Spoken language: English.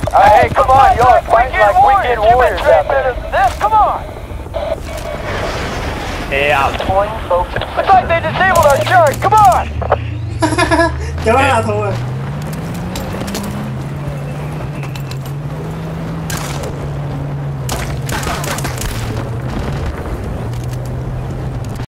Hey, come on, y'all are fighting like weekend warriors out there. This, come on! Yeah, pulling folks. Looks like they disabled our chart, come on! Cho nó là thua rồi.